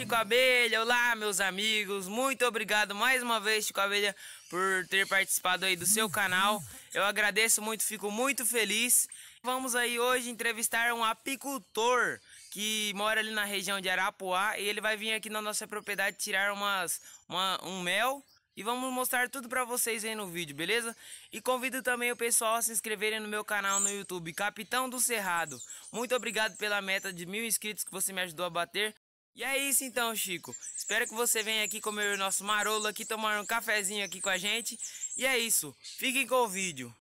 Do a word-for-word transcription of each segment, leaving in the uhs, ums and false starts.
Chico Abelha, olá meus amigos, muito obrigado mais uma vez, Chico Abelha, por ter participado aí do seu canal. Eu agradeço muito, fico muito feliz. Vamos aí hoje entrevistar um apicultor que mora ali na região de Arapuá e ele vai vir aqui na nossa propriedade tirar umas, uma, um mel e vamos mostrar tudo pra vocês aí no vídeo, beleza? E convido também o pessoal a se inscreverem no meu canal no YouTube, Capitão do Cerrado. Muito obrigado pela meta de mil inscritos que você me ajudou a bater. E é isso então, Chico. Espero que você venha aqui comer o nosso marolo aqui, tomar um cafezinho aqui com a gente. E é isso. Fiquem com o vídeo.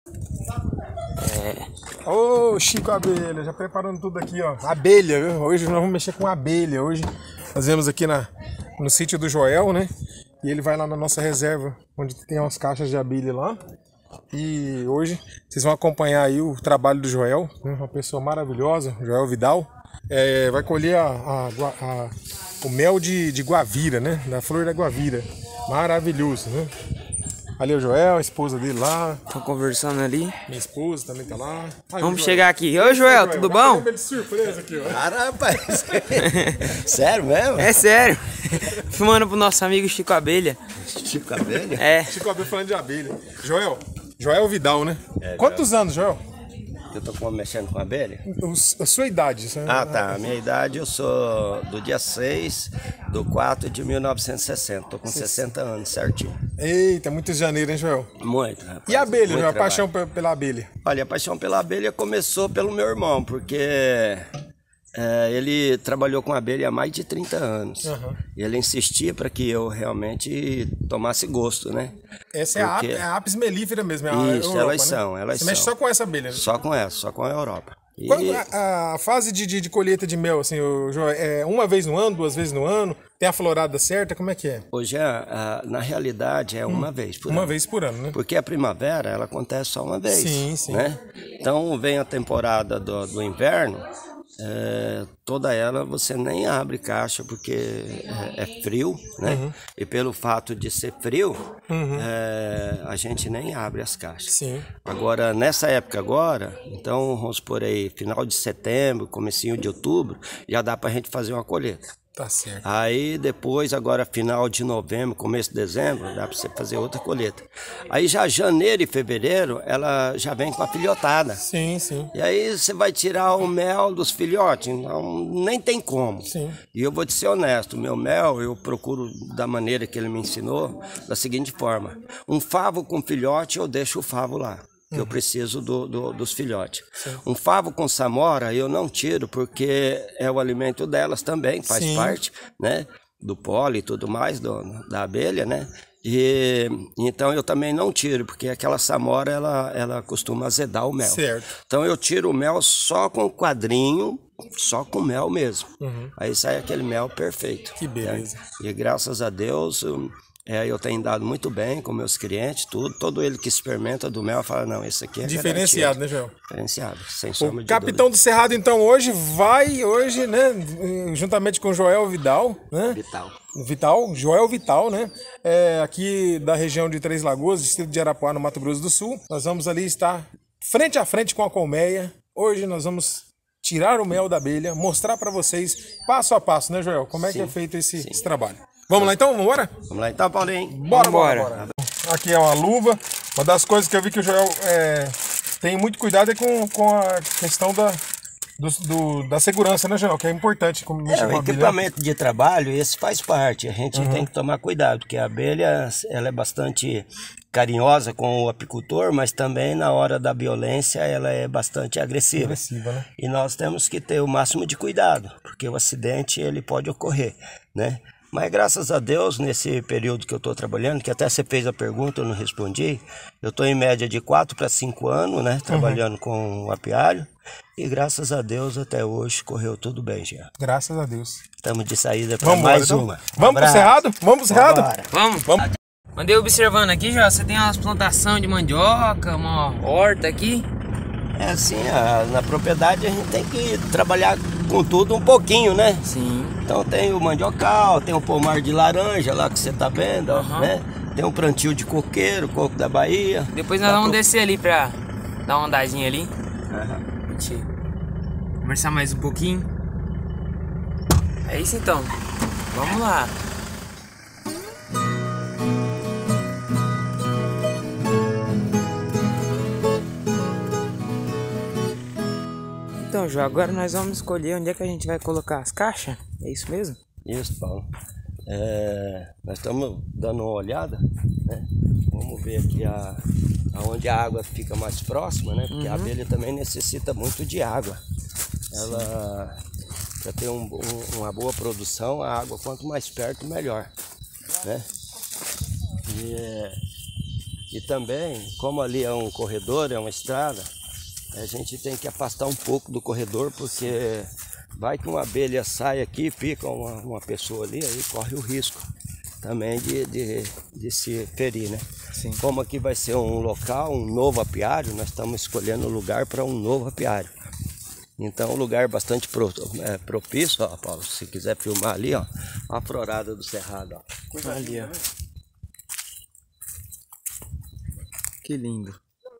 É. Ô, Chico Abelha, já preparando tudo aqui, ó. Abelha, viu? Hoje nós vamos mexer com abelha. Hoje nós viemos aqui na, no sítio do Joel, né? E ele vai lá na nossa reserva, onde tem umas caixas de abelha lá. E hoje vocês vão acompanhar aí o trabalho do Joel, né? Uma pessoa maravilhosa, Joel Vidal. É, vai colher a, a, a, o mel de, de guavira, né? Da flor da guavira. Maravilhoso, né? Ali o Joel, a esposa dele lá. Tô conversando ali. Minha esposa também tá lá. Aí, vamos chegar aqui. Oi, Joel, tudo bom? De surpresa aqui, ó. Cara, rapaz. Sério mesmo? É sério. Filmando pro nosso amigo Chico Abelha. Chico Abelha? É. Chico Abelha falando de abelha. Joel, Joel Vidal, né? É, Quantos Joel. anos, Joel? Eu tô com, mexendo com abelha? A sua idade. Você... Ah, tá. A minha idade, eu sou do dia seis do quatro de mil novecentos e sessenta. Tô com sessenta anos, certinho. Eita, muito janeiro, hein, Joel? Muito, rapaz. E a abelha, Muito Joel? A trabalho. paixão pela abelha? Olha, a paixão pela abelha começou pelo meu irmão, porque é, ele trabalhou com abelha há mais de trinta anos. Uhum. E ele insistia para que eu realmente tomasse gosto, né? Essa porque... é a Apis mellifera mesmo, é a Isso, Europa, elas né? são, elas Você são. mexe só com essa abelha, né? Só com essa, só com a Europa. E... Quando a, a fase de, de, de colheita de mel, assim, o Joel, é uma vez no ano, duas vezes no ano? Tem a florada certa? Como é que é? Hoje, a, a, na realidade, é uma hum, vez por uma ano. Uma vez por ano, né? Porque a primavera, ela acontece só uma vez. Sim, sim. Né? Então, vem a temporada do, do inverno, é, toda ela você nem abre caixa porque é, é frio, né? Uhum. E pelo fato de ser frio, uhum. é, a gente nem abre as caixas. Sim. Agora, nessa época agora, então, vamos por aí, final de setembro, comecinho de outubro, já dá pra gente fazer uma colheita. Tá certo. Aí depois, agora final de novembro, começo de dezembro, dá para você fazer outra colheita. Aí já janeiro e fevereiro, ela já vem com a filhotada. Sim, sim. E aí você vai tirar o mel dos filhotes, não, nem tem como. Sim. E eu vou te ser honesto, o meu mel eu procuro da maneira que ele me ensinou, da seguinte forma. Um favo com filhote, eu deixo o favo lá. Que eu preciso do, do, dos filhotes. Sim. Um favo com samora eu não tiro porque é o alimento delas também, faz Sim. parte, né, do pólen e tudo mais, do, da abelha, né? E então eu também não tiro, porque aquela samora ela, ela costuma azedar o mel. Certo. Então eu tiro o mel só com o quadrinho, só com mel mesmo. Uhum. Aí sai aquele mel perfeito. Que beleza. Né? E graças a Deus... É, eu tenho dado muito bem com meus clientes, tudo. Todo ele que experimenta do mel fala, não, esse aqui é diferenciado, garantido. né, Joel? Diferenciado, sem sombra O de Capitão dúvida. do Cerrado, então, hoje vai, hoje, né, juntamente com o Joel Vidal, né? Vital. Vital, Joel Vital, né? É, aqui da região de Três Lagoas, distrito de Arapuá, no Mato Grosso do Sul. Nós vamos ali estar frente a frente com a colmeia. Hoje nós vamos tirar o mel da abelha, mostrar para vocês, passo a passo, né, Joel? Como é Sim. que é feito esse, esse trabalho. Vamos lá então? Vamos embora? Vamos lá então, Paulinho. Bora, bora, bora. Aqui é uma luva. Uma das coisas que eu vi que o Joel é, tem muito cuidado é com, com a questão da, do, do, da segurança, né, Joel? Que é importante. Como é, o equipamento de trabalho, esse faz parte. A gente uhum. tem que tomar cuidado, porque a abelha ela é bastante carinhosa com o apicultor, mas também na hora da violência ela é bastante agressiva. agressiva né? E nós temos que ter o máximo de cuidado, porque o acidente ele pode ocorrer, né? Mas graças a Deus, nesse período que eu estou trabalhando, que até você fez a pergunta, eu não respondi, eu estou em média de quatro para cinco anos, né, trabalhando uhum. com o apiário, e graças a Deus até hoje correu tudo bem já. Graças a Deus. Estamos de saída para mais então. uma. Um Vamos pro Cerrado? Vamos pro Cerrado? Vamos. Vamos. Andei observando aqui, já você tem umas plantações de mandioca, uma horta aqui. É assim, a, na propriedade a gente tem que trabalhar com tudo um pouquinho, né? Sim. Então tem o mandiocal, tem o pomar de laranja lá que você tá vendo, uhum. né? Tem um plantio de coqueiro, coco da Bahia. Depois nós tá vamos pro... descer ali pra dar uma andadinha ali. Uhum. Conversar mais um pouquinho. É isso então. Vamos lá. Então, João, agora nós vamos escolher onde é que a gente vai colocar as caixas. É isso mesmo? Isso, Paulo. É, nós estamos dando uma olhada, né? Vamos ver aqui a, aonde a água fica mais próxima, né? Porque uhum. a abelha também necessita muito de água. Ela, para ter um, um, uma boa produção, a água quanto mais perto, melhor, né? E, e também, como ali é um corredor, é uma estrada, a gente tem que afastar um pouco do corredor, porque vai que uma abelha sai aqui, fica uma, uma pessoa ali, aí corre o risco também de, de, de se ferir, né? Sim. Como aqui vai ser um local, um novo apiário, nós estamos escolhendo o lugar para um novo apiário. Então, um lugar bastante pro, é, propício, ó, Paulo, se quiser filmar ali, ó, a florada do cerrado, ó. Coisa ali, ó. Que lindo.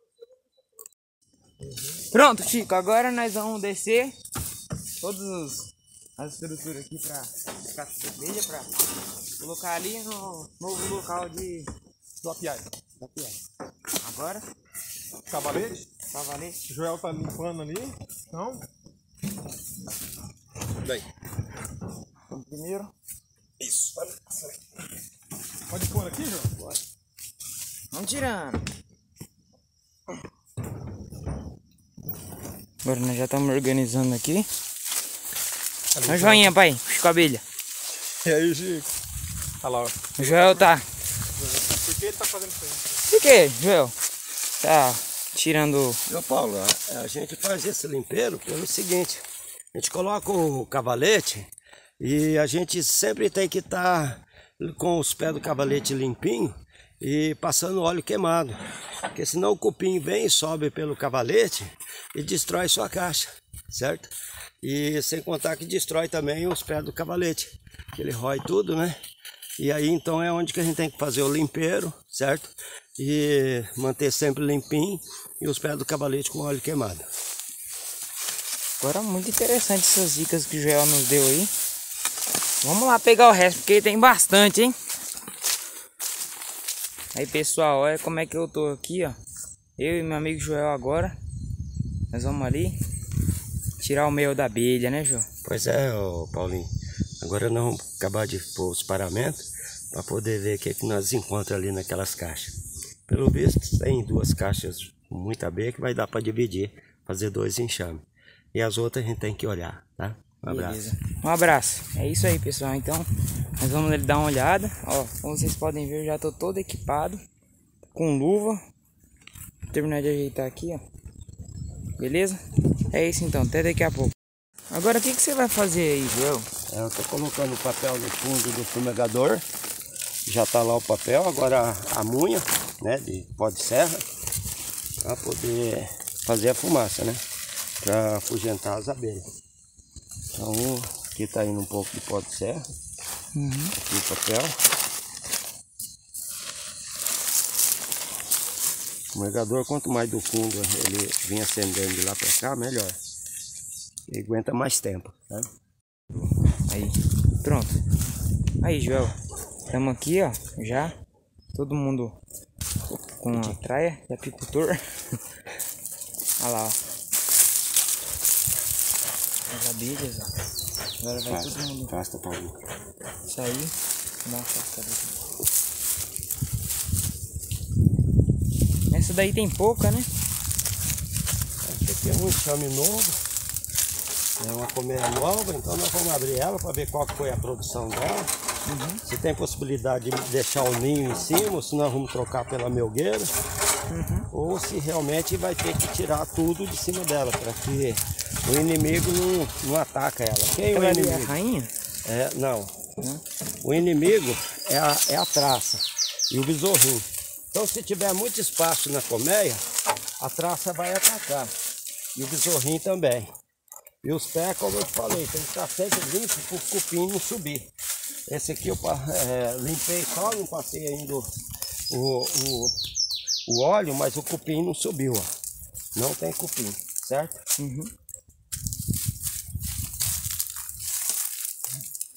Pronto, Chico, agora nós vamos descer todas as estruturas aqui para a abelha, para colocar ali no novo local de do apiário. Do apiário. Agora, cavalete. Cavalete. O Joel tá limpando ali. Então, daí. Vamos primeiro. Isso. Pode pôr aqui, Joel? Pode. Vamos tirando. Agora nós já estamos organizando aqui. Olha o joinha, pai. Com a abelha. E aí, Chico? Olha lá, ó. O Joel tá. Por que ele tá fazendo isso aí? Por que, Joel? Tá tirando. Meu Paulo, a, a gente faz esse limpeiro pelo seguinte: a gente coloca o cavalete e a gente sempre tem que estar tá com os pés do cavalete limpinho e passando óleo queimado, porque senão o cupim vem e sobe pelo cavalete e destrói sua caixa, certo? E sem contar que destrói também os pés do cavalete, que ele rói tudo, né? E aí então é onde que a gente tem que fazer o limpeiro, certo? E manter sempre limpinho e os pés do cavalete com óleo queimado. Agora muito interessante essas dicas que o Joel nos deu aí. Vamos lá pegar o resto, porque tem bastante, hein? Aí, pessoal, olha como é que eu tô aqui, ó. Eu e meu amigo Joel agora. Nós vamos ali tirar o mel da abelha, né, Joel? Pois é, ô Paulinho. Agora nós vamos acabar de pôr os paramentos para poder ver o que, é que nós encontramos ali naquelas caixas. Pelo visto, tem duas caixas com muita abelha que vai dar para dividir, fazer dois enxames. E as outras a gente tem que olhar, tá? Um abraço. Beleza. Um abraço. É isso aí, pessoal. Então, nós vamos ali dar uma olhada. Ó, como vocês podem ver, eu já tô todo equipado com luva. Vou terminar de ajeitar aqui, ó. Beleza? É isso então, até daqui a pouco. Agora, o que, que você vai fazer aí, Joel? Eu tô colocando o papel no fundo do fumegador. Já tá lá o papel. Agora a munha, né, de pó de serra, para poder fazer a fumaça, né? Para afugentar as abelhas. Então, aqui tá indo um pouco de pó de serra. Uhum. Aqui o papel. O fumegador, quanto mais do fundo ele vem acendendo de lá para cá, melhor. Ele aguenta mais tempo, tá? Aí, pronto. Aí, Joel, estamos aqui, ó, já. Todo mundo com a traia de apicultor. Olha lá, ó. As abelhas, ó. Agora vai Afasta, todo mundo afasta, Paulinho. sair. Dá uma afastada aqui. Essa daí tem pouca, né? Esse aqui é um enxame novo. É uma colmeia nova, então nós vamos abrir ela para ver qual foi a produção dela. Uhum. Se tem possibilidade de deixar o ninho em cima, ou se nós vamos trocar pela melgueira. Uhum. Ou se realmente vai ter que tirar tudo de cima dela, para que o inimigo não, não ataca ela. Quem ela é o inimigo? É a rainha? É, não. Uhum. O inimigo é a, é a traça e o besorrinho. Então, se tiver muito espaço na colmeia, a traça vai atacar. E o besorrinho também. E os pés, como eu falei, tem que estar sempre limpo para o cupim não subir. Esse aqui eu é, limpei só, não passei ainda o, o, o óleo, mas o cupim não subiu, ó. Não tem cupim, certo? Uhum.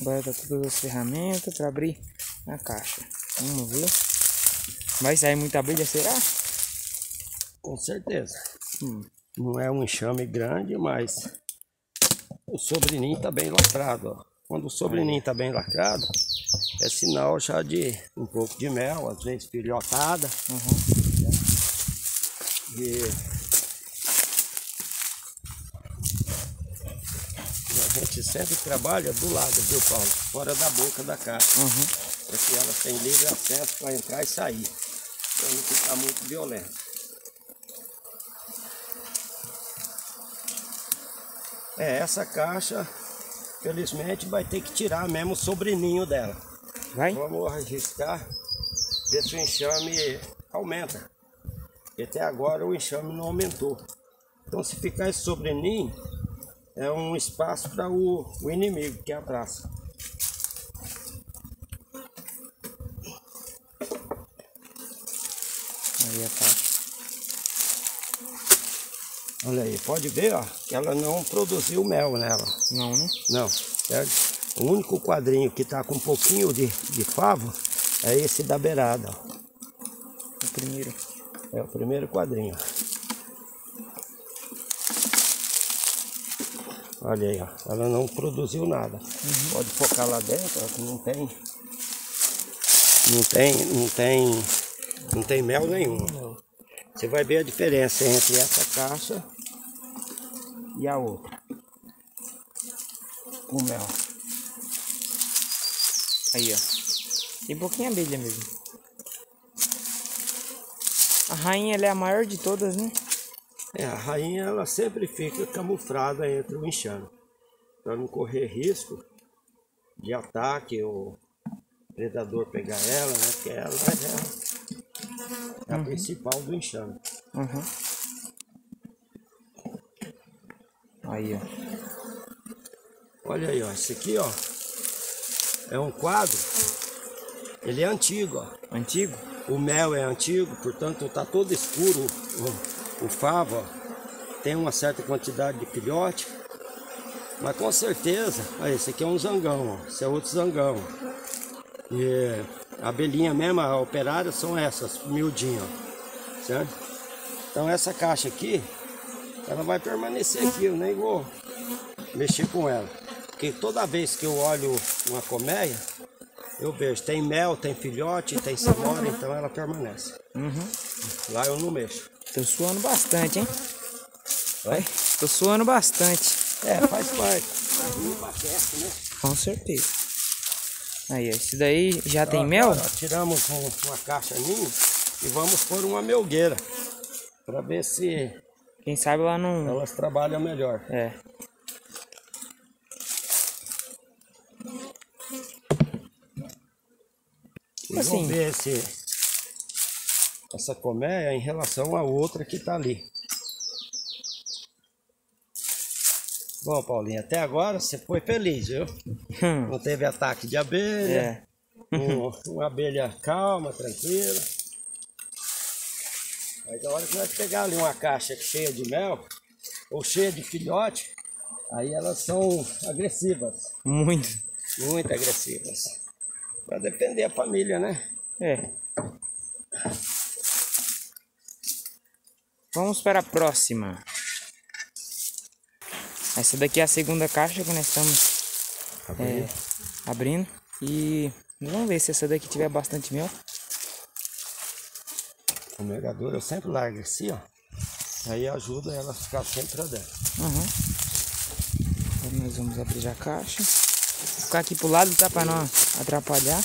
Bota todas as ferramentas para abrir a caixa. Vamos ver. Vai sair muita abelha, será? Com certeza. Hum. Não é um enxame grande, mas o sobreninho tá bem lacrado, ó. Quando o sobreninho tá bem lacrado, é sinal já de um pouco de mel, às vezes filhotada. Uhum. E a gente sempre trabalha do lado, viu, Paulo? Fora da boca da caixa. Uhum. Para que ela tenha livre acesso para entrar e sair. Para não ficar muito violento. É, essa caixa, felizmente, vai ter que tirar mesmo o sobreninho dela. Vai? Vamos arriscar, ver se o enxame aumenta. Porque até agora o enxame não aumentou. Então, se ficar esse sobreninho, é um espaço para o, o inimigo, que é a praça. Aí a caixa. Olha aí, pode ver, ó, que ela não produziu mel nela. Não, né? Não, certo? O único quadrinho que tá com um pouquinho de, de favo é esse da beirada, ó. O primeiro. É o primeiro quadrinho. Olha aí, ó, ela não produziu nada. Uhum. Pode focar lá dentro, ó, que não tem, não tem, não tem, não tem mel nenhum. Não. Você vai ver a diferença entre essa caixa e a outra. Com mel. Aí, ó. Tem pouquinha abelha mesmo. A rainha, ela é a maior de todas, né? É, a rainha, ela sempre fica camuflada entre o enxame. Para não correr risco de ataque ou predador pegar ela, né? Porque ela é... É a uhum. principal do enxame. Uhum. Aí, ó. Olha aí, ó. Esse aqui, ó, é um quadro. Ele é antigo, ó. Antigo? O mel é antigo, portanto tá todo escuro. O, o favo, ó, tem uma certa quantidade de filhote. Mas com certeza, ó, esse aqui é um zangão, ó. Esse é outro zangão. E a abelhinha mesmo, a operária, são essas, miudinhas, ó, certo? Então essa caixa aqui, ela vai permanecer aqui, eu nem vou mexer com ela. Porque toda vez que eu olho uma colmeia, eu vejo, tem mel, tem filhote, tem samora, então ela permanece. Uhum. Lá eu não mexo. Tô suando bastante, hein? Vai? Tô suando bastante. É, faz parte. Não aquece, né? Com certeza. Aí, esse daí já tem ó, mel? Ó, tiramos um, uma caixa minha e vamos pôr uma melgueira para ver se quem sabe lá não... elas trabalham melhor. É. E assim, vamos ver se essa colmeia em relação à outra que tá ali. Bom, Paulinho, até agora você foi feliz, viu? Hum. Não teve ataque de abelha. É. um, uma abelha calma, tranquila. Mas a hora que nós pegar ali uma caixa cheia de mel, ou cheia de filhote, aí elas são agressivas. Muito. Muito agressivas. Pra defender a família, né? É. Vamos para a próxima. Essa daqui é a segunda caixa que nós estamos abrindo. É, abrindo. E vamos ver se essa daqui tiver bastante mel. O melgador eu sempre largo assim, ó. Aí ajuda ela a ficar sempre pra dentro. Uhum. Agora nós vamos abrir a caixa. Vou ficar aqui pro lado, tá? Pra não atrapalhar.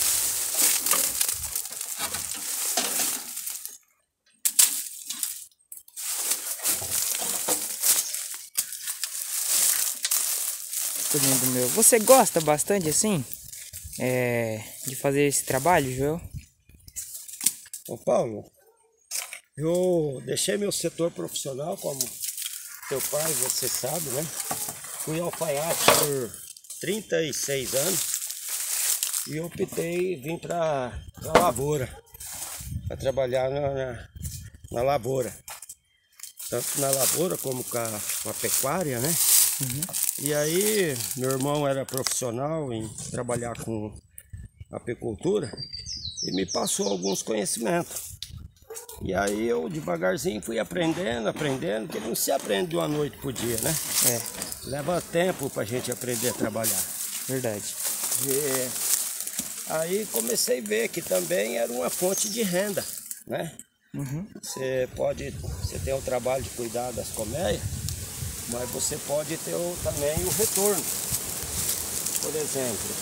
Do meu. Você gosta bastante assim é, de fazer esse trabalho, Joel? Ô Paulo, eu deixei meu setor profissional, como teu pai, você sabe, né? Fui alfaiate por trinta e seis anos e optei em vir para a lavoura, para trabalhar na, na, na lavoura, tanto na lavoura como com a, com a pecuária, né? Uhum. E aí, meu irmão era profissional em trabalhar com apicultura e me passou alguns conhecimentos. E aí eu devagarzinho fui aprendendo, aprendendo, porque não se aprende de uma noite por dia, né? É. Leva tempo pra gente aprender a trabalhar. Verdade. E aí comecei a ver que também era uma fonte de renda, né? Uhum. Você pode, você tem o trabalho de cuidar das colmeias, mas você pode ter o, também o retorno. Por exemplo,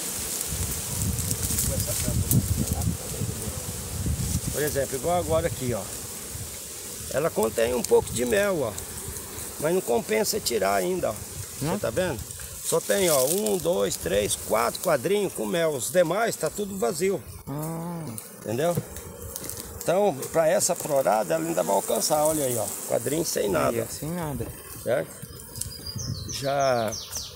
por exemplo, igual agora aqui, ó. Ela contém um pouco de mel, ó. Mas não compensa tirar ainda, ó. Você tá vendo? Só tem, ó, um, dois, três, quatro quadrinhos com mel. Os demais tá tudo vazio. Ah. Entendeu? Então, para essa florada, ela ainda vai alcançar. Olha aí, ó. Quadrinho sem nada. Aí, sem nada. Certo? Já...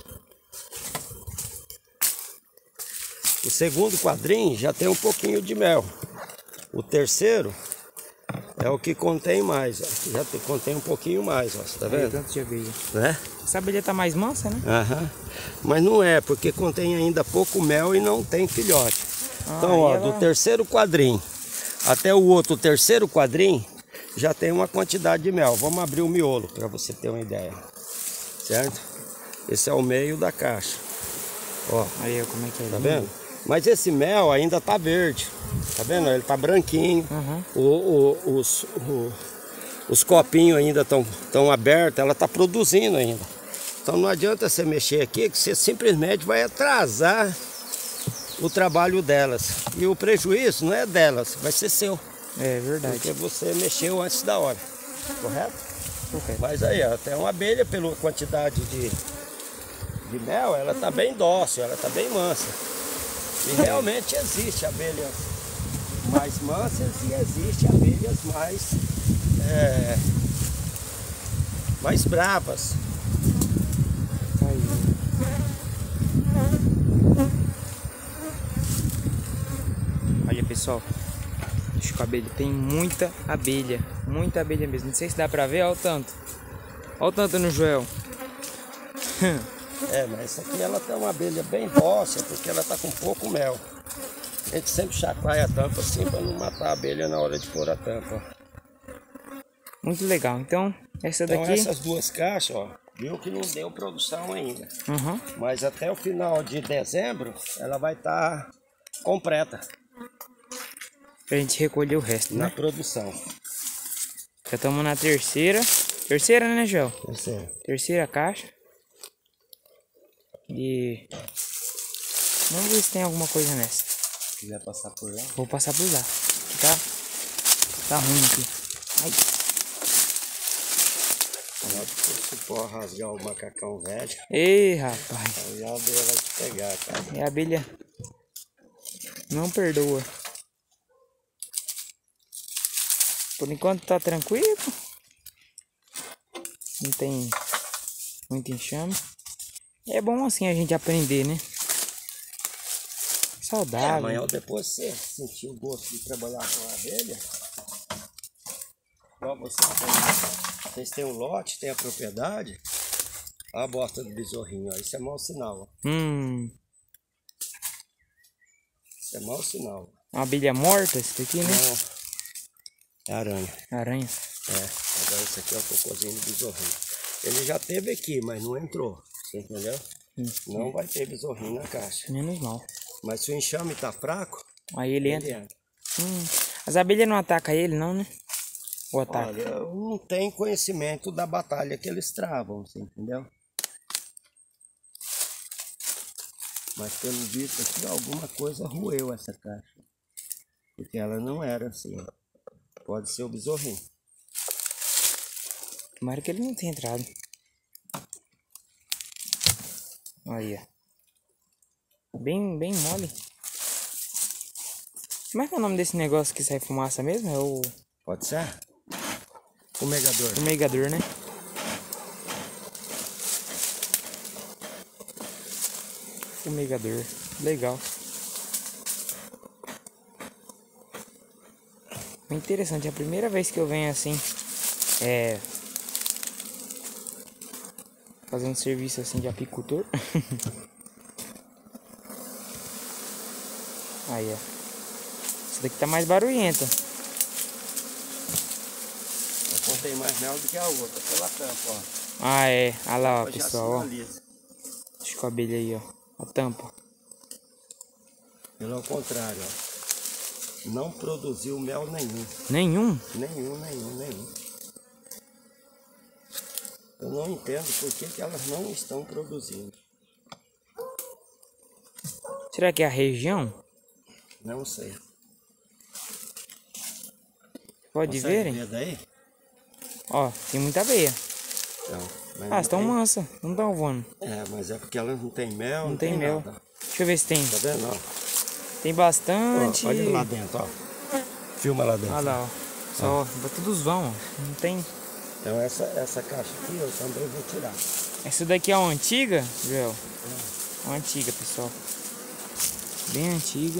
O segundo quadrinho já tem um pouquinho de mel. O terceiro é o que contém mais, ó. Já te, contém um pouquinho mais, ó. Você tá vendo? Tanto de abelha. Né? Essa abelha tá mais mansa, né? Aham. Mas não é, porque contém ainda pouco mel e não tem filhote. Ah, então, ó, ela... do terceiro quadrinho até o outro terceiro quadrinho já tem uma quantidade de mel. Vamos abrir o miolo para você ter uma ideia. Certo? Esse é o meio da caixa. Ó. Aí, ó, como é que é? Tá vendo? Mas esse mel ainda tá verde. Tá vendo? Ele tá branquinho. Uhum. O, o, os, o, os copinhos ainda estão tão abertos. Ela tá produzindo ainda. Então não adianta você mexer aqui, que você simplesmente vai atrasar o trabalho delas. E o prejuízo não é delas, vai ser seu. É verdade. Porque você mexeu antes da hora. Correto? Correto. Mas aí, ó, tem uma abelha pela quantidade de, de mel, ela tá bem dócil, ela tá bem mansa. E realmente existe abelhas mais mansas e existe abelhas mais, é, mais bravas. Aí. Olha, pessoal, deixa eu com a abelha. Tem muita abelha, muita abelha mesmo. Não sei se dá pra ver, olha o tanto. Olha o tanto no Joel. É, mas essa aqui ela tem uma abelha bem dócil, porque ela tá com pouco mel. A gente sempre chacoalha a tampa assim para não matar a abelha na hora de pôr a tampa. Muito legal. Então, essa Então daqui... essas duas caixas, ó, viu que não deu produção ainda. Uhum. Mas até o final de dezembro ela vai estar tá completa. Pra gente recolher o resto, na né? produção. Já estamos na terceira. Terceira, né, Joel? Terceira. Terceira caixa. E... vamos ver se tem alguma coisa nessa. Se quiser passar por lá. Vou passar por lá. Tá? Tá ruim aqui. Ai. Se for rasgar o macacão velho. Ei, rapaz. Aí a abelha vai te pegar, cara. E a abelha não perdoa. Por enquanto tá tranquilo. Não tem muito enxame. É bom assim a gente aprender, né? Saudável. É, amanhã ou depois você sentir o gosto de trabalhar com a abelha. Igual você tem, vocês têm um lote, tem a propriedade. Olha a bosta do besorrinho, ó. Isso é mau sinal, ó. Hum. Isso é mau sinal. Uma abelha morta esse daqui, né? Não. É aranha. Aranha. É, agora esse aqui é o cocôzinho do besorrinho. Ele já teve aqui, mas não entrou. Você entendeu? Hum. Não vai ter besorrinho na caixa. Menos mal. Mas se o enxame tá fraco, Aí ele, ele entra. entra. Hum. As abelhas não atacam ele, não, né? Ou atacam? Olha, eu não tenho conhecimento da batalha que eles travam, você entendeu? Mas pelo visto aqui, alguma coisa roeu essa caixa. Porque ela não era assim. Pode ser o besorrinho. Tomara que ele não tenha entrado. Aí, ó. Bem, bem mole. Como é que é o nome desse negócio que sai fumaça mesmo? É o... Pode ser? Fumegador. Fumegador, né? Fumegador. Legal. Muito interessante. É a primeira vez que eu venho assim. É... fazendo serviço assim de apicultor. Aí, ó. Essa daqui tá mais barulhenta. Eu contei mais mel do que a outra, pela tampa, ó. Ah, é. Olha lá, ó, Já pessoal, ó. sinaliza. Deixa com a abelha aí, ó. A tampa. Pelo contrário, ó. Não produziu mel nenhum. Nenhum? Nenhum, nenhum, nenhum. Eu não entendo por que, que elas não estão produzindo. Será que é a região? Não sei. Pode Consegue ver, hein? ver daí? Ó, tem muita abelha. Não, mas Ah, não estão tem. mansas. Não estão voando. É, mas é porque elas não tem mel. Não, Não tem, tem mel. nada. Deixa eu ver se tem. Tá vendo? Ó? Tem bastante. Ó, olha lá dentro, ó. Filma lá dentro. Olha lá, ó. Só, ó. Todos vão, ó. Não tem. Então essa, essa caixa aqui eu também vou tirar. Essa daqui é uma antiga, Joel? É. Uma antiga, pessoal. Bem antiga.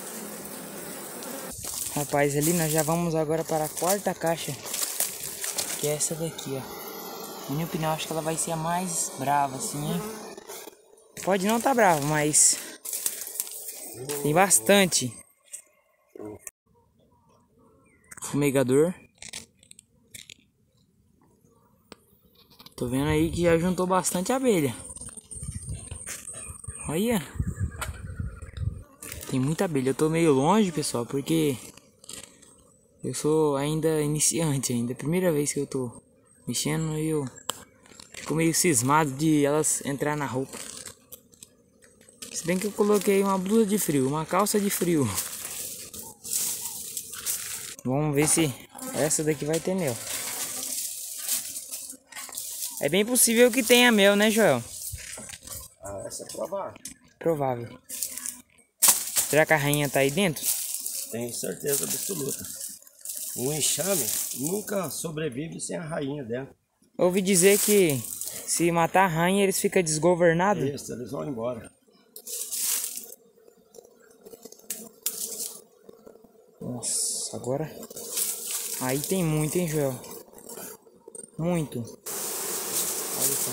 Rapaz, ali nós já vamos agora para a quarta caixa. Que é essa daqui, ó. Na minha opinião, acho que ela vai ser a mais brava, assim, hein? Pode não tá brava, mas... tem bastante. Fumegador. Tô vendo aí que já juntou bastante abelha. Olha. Tem muita abelha. Eu tô meio longe, pessoal, porque eu sou ainda iniciante ainda. Primeira vez que eu tô mexendo e eu fico meio cismado de elas entrar na roupa. Se bem que eu coloquei uma blusa de frio, uma calça de frio. Vamos ver se essa daqui vai ter mel. É bem possível que tenha mel, né, Joel? Ah, essa é provável. Provável. Será que a rainha tá aí dentro? Tenho certeza absoluta. Um enxame nunca sobrevive sem a rainha dentro. Eu ouvi dizer que se matar a rainha eles ficam desgovernados. Isso, eles vão embora. Nossa, agora... aí tem muito, hein, Joel? Muito. Olha só.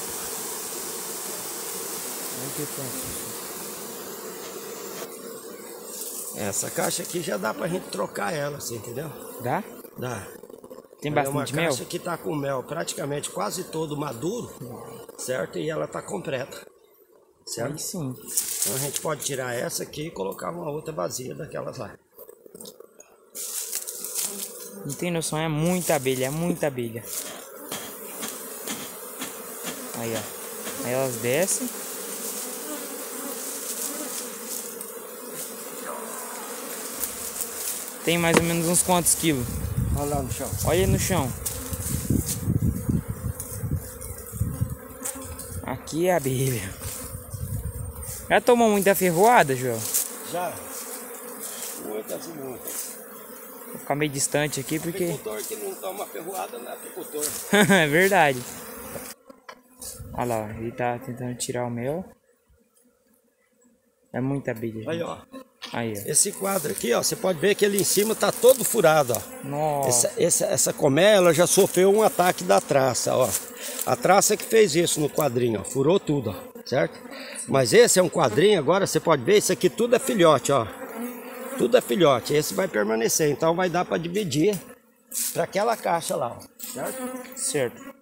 Olha que tanto. Essa caixa aqui já dá pra gente trocar ela, assim, entendeu? Dá? Dá. Tem É bastante uma mel? caixa que tá com mel praticamente quase todo maduro, certo? E ela tá completa, certo? Aí sim. Então a gente pode tirar essa aqui e colocar uma outra vazia daquelas lá. Não tem noção, é muita abelha, é muita abelha. Aí, ó. Aí elas descem. Tem mais ou menos uns quantos quilos? Olha lá no chão. Olha aí no chão. Aqui é abelha. Já tomou muita ferroada, Joel? Já. Muitas e muitas. Vou ficar meio distante aqui porque... Apicultor que não toma ferroada não é apicultor. é verdade. Olha lá, ele tá tentando tirar o mel. É muita abelha, gente. Aí, ó. Aí, ó. Esse quadro aqui, ó, você pode ver que ele em cima tá todo furado, ó. Nossa. Essa, essa, essa colmeia, ela já sofreu um ataque da traça, ó. A traça que fez isso no quadrinho, ó. Furou tudo, ó. Certo? Mas esse é um quadrinho, agora você pode ver, isso aqui tudo é filhote, ó. Tudo é filhote. Esse vai permanecer, então vai dar para dividir para aquela caixa lá, ó. Certo? Certo.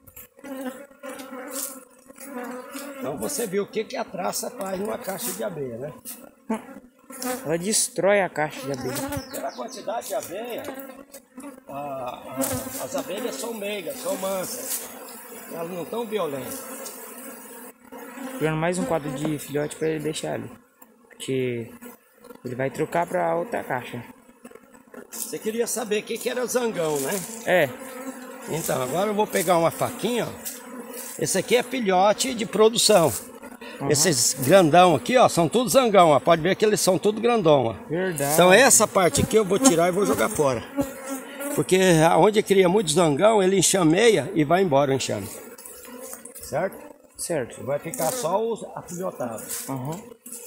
Então você viu o que, que a traça faz numa caixa de abelha, né? Ela destrói a caixa de abelha. Pela quantidade de abelha, a, a, as abelhas são meigas, são mansas. Elas não estão violentas. Pegando mais um quadro de filhote para ele deixar ali. Porque ele vai trocar para outra caixa. Você queria saber o que, que era zangão, né? É. Então, agora eu vou pegar uma faquinha, ó. Esse aqui é filhote de produção. Uhum. Esses grandão aqui, ó, são tudo zangão, ó. Pode ver que eles são tudo grandão, ó. Verdade. Então essa parte aqui eu vou tirar e vou jogar fora. Porque onde cria muito zangão, ele enxameia e vai embora o enxame. Certo? Certo. Vai ficar só os afilhotados. Uhum.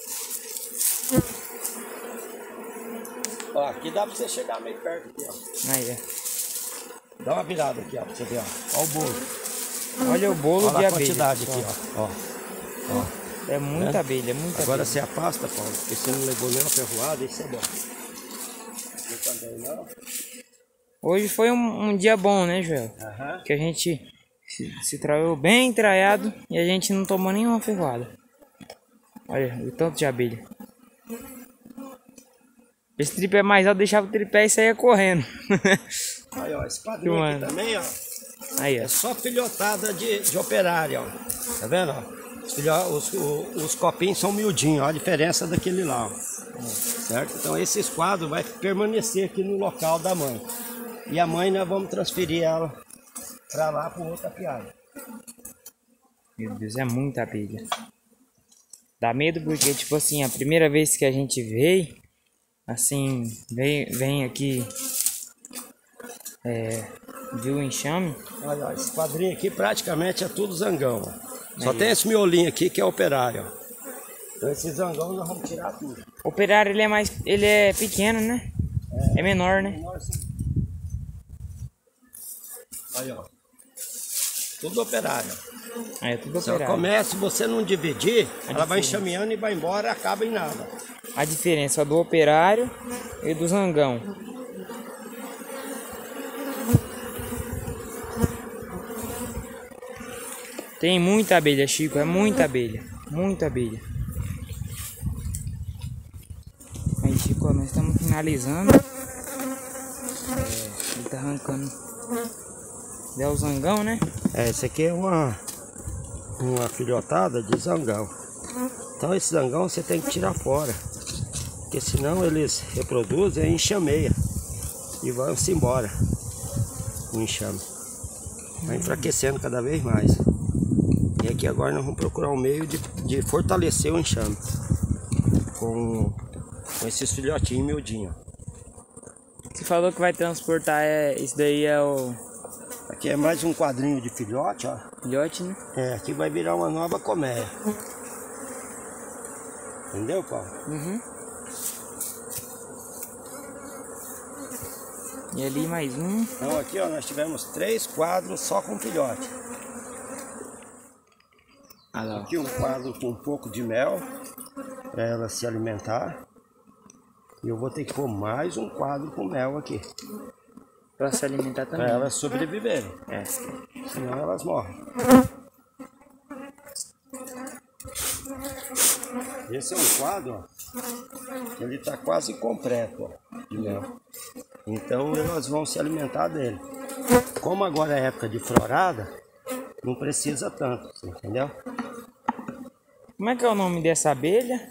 Ó, aqui dá pra você chegar meio perto aqui, ó. Aí, é. Dá uma virada aqui, ó, pra você ver, ó. Ó o bolo. Olha o bolo Olha de a abelha. quantidade aqui, ó. ó. ó. É muita É? abelha, é muita Agora abelha. você afasta, Paulo, porque você não levou nenhuma ferroada, isso é bom. Eu também não. Hoje foi um, um dia bom, né, Joel? Aham. Que a gente se, se traiu bem traiado e a gente não tomou nenhuma ferroada. Olha, o tanto de abelha. Esse tripé mais alto deixava o tripé e saía correndo. Aí, ó, esse quadrinho aqui também, ó. Aí, ó. É só filhotada de, de operário, ó. Tá vendo, ó? Os, filho, os, os, os copinhos são miudinhos, ó. A diferença daquele lá, ó. Certo? Então esses quadros vai permanecer aqui no local da mãe. E a mãe nós vamos transferir ela pra lá pro outro apiário. Meu Deus, é muita abelha. Dá medo porque, tipo assim, a primeira vez que a gente veio, assim, vem, vem aqui, é, viu o enxame. Olha, ó, esse quadrinho aqui praticamente é tudo zangão, ó. Só Aí. tem esse miolinho aqui que é operário, ó. Então esse zangão nós vamos tirar tudo. O operário, ele é mais, ele é pequeno, né? É, é menor, né? Aí, ó. Tudo operário. Aí é tudo Se operário. ela começa, se você não dividir, A ela vai diferença. enxameando e vai embora, acaba em nada. A diferença do operário e do zangão. Tem muita abelha, Chico, é muita abelha, muita abelha. Aí, Chico, nós estamos finalizando. É, ele tá arrancando. É o zangão, né? É, esse aqui é uma, uma filhotada de zangão. Então esse zangão você tem que tirar fora. Porque senão eles reproduzem e enxameia. E vão-se embora. O enxame. Vai enfraquecendo cada vez mais. E aqui agora nós vamos procurar um meio de, de fortalecer o enxame. Com, com esses filhotinhos miudinhos. Você falou que vai transportar, é, isso daí é o Aqui é mais um quadrinho de filhote, ó. filhote, né? É, aqui vai virar uma nova colmeia. Entendeu, Paulo? Uhum. E ali mais um. Então aqui, ó, nós tivemos três quadros só com filhote. Ah, lá, ó. Aqui um quadro com um pouco de mel para ela se alimentar. E eu vou ter que pôr mais um quadro com mel aqui Pra se alimentar para também. elas sobreviverem. É. Senão elas morrem. Esse é um quadro, ó, ele está quase completo, ó, de mel. Então elas vão se alimentar dele. Como agora é época de florada, não precisa tanto, entendeu? Como é que é o nome dessa abelha?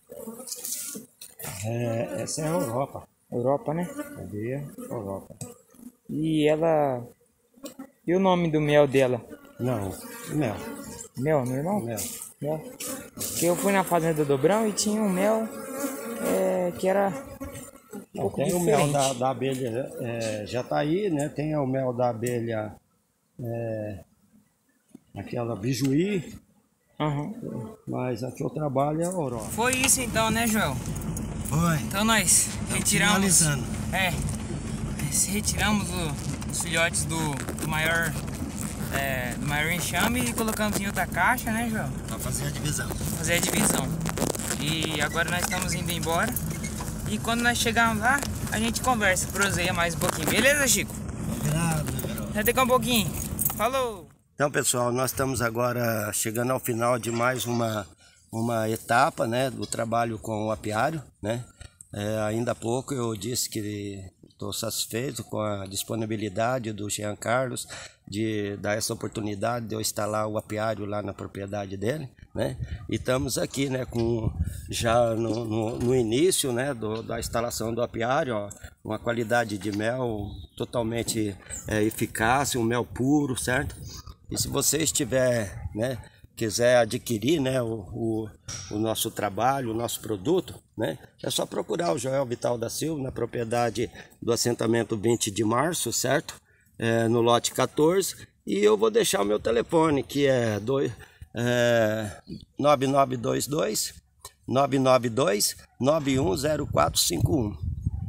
É, essa é a Europa. Europa, né? Abelha Europa. E ela... E o nome do mel dela? Não, mel. Mel, normal? Mel. Mel. Porque eu fui na fazenda do Dobrão e tinha um mel é, que era um pouco Tem o diferente. mel da, da abelha é, Jataí, né? Tem o mel da abelha é, aquela bijuí, Uhum. mas aqui eu trabalho é a Europa. Foi isso então, né, Joel? Foi. Então nós retiramos... finalizando. É, retiramos o, os filhotes do, do maior... É, do maior enxame e colocamos em outra caixa, né, Joel? Pra fazer a divisão. Fazer a divisão. E agora nós estamos indo embora. E quando nós chegarmos lá, a gente conversa, proseia mais um pouquinho. Beleza, Chico? Obrigado, garoto. Até daqui a um pouquinho. Falou! Então, pessoal, nós estamos agora chegando ao final de mais uma, uma etapa, né, do trabalho com o apiário, né? É, ainda há pouco eu disse que estou satisfeito com a disponibilidade do Jean Carlos de dar essa oportunidade de eu instalar o apiário lá na propriedade dele, né? E estamos aqui, né, com já no, no, no início, né, do, da instalação do apiário, ó, uma qualidade de mel totalmente é, eficaz, um mel puro, certo? E se você estiver, né, quiser adquirir, né, o, o, o nosso trabalho, o nosso produto, né, é só procurar o Joel Vital da Silva na propriedade do assentamento vinte de março, certo? É, no lote quatorze, e eu vou deixar o meu telefone, que é, dois, é nove nove dois dois, nove nove dois, nove um zero quatro cinco um,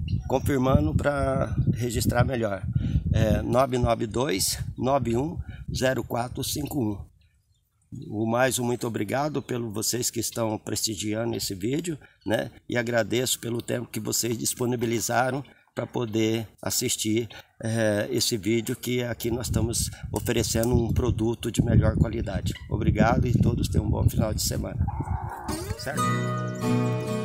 confirmando para registrar melhor. É nove nove dois, nove um zero quatro cinco um. O mais um muito obrigado pelo vocês que estão prestigiando esse vídeo, né? E agradeço pelo tempo que vocês disponibilizaram para poder assistir é, esse vídeo, que aqui nós estamos oferecendo um produto de melhor qualidade. Obrigado e todos tenham um bom final de semana. Certo?